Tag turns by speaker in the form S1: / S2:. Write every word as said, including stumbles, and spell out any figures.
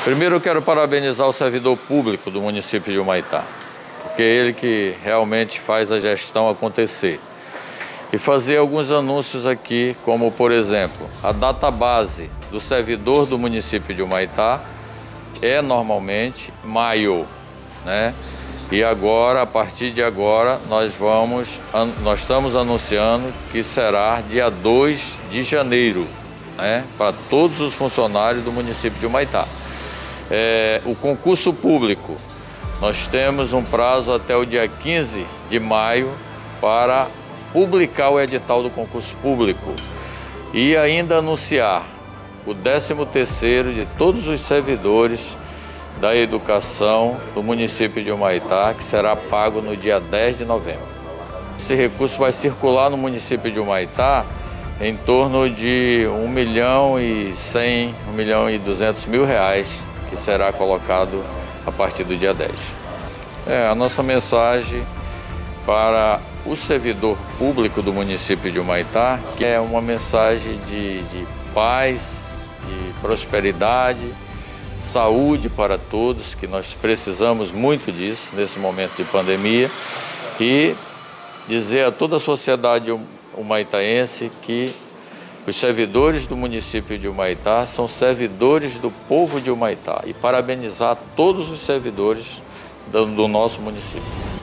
S1: Primeiro eu quero parabenizar o servidor público do município de Humaitá, porque é ele que realmente faz a gestão acontecer. E fazer alguns anúncios aqui, como por exemplo, a database do servidor do município de Humaitá é normalmente maio, né? E agora, a partir de agora, nós vamos, nós estamos anunciando que será dia dois de janeiro, né? Para todos os funcionários do município de Humaitá. É, o concurso público, nós temos um prazo até o dia quinze de maio para publicar o edital do concurso público e ainda anunciar o décimo terceiro de todos os servidores da educação do município de Humaitá, que será pago no dia dez de novembro. Esse recurso vai circular no município de Humaitá em torno de um milhão e cem, um milhão e duzentos mil reais, que será colocado a partir do dia dez. É, a nossa mensagem para o servidor público do município de Humaitá, que é uma mensagem de, de paz, de prosperidade, saúde para todos, que nós precisamos muito disso nesse momento de pandemia, e dizer a toda a sociedade humaitaense que os servidores do município de Humaitá são servidores do povo de Humaitá, e parabenizar todos os servidores do, do nosso município.